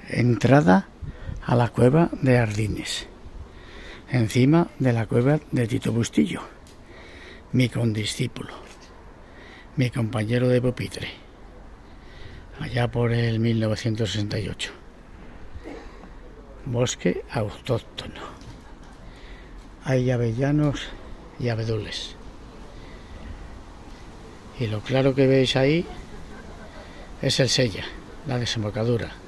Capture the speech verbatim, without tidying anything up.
Entrada a la cueva de Ardines, encima de la cueva de Tito Bustillo, mi condiscípulo, mi compañero de pupitre, allá por el mil novecientos sesenta y ocho. Bosque autóctono. Hay avellanos y abedules. Y lo claro que veis ahí es el Sella, la desembocadura.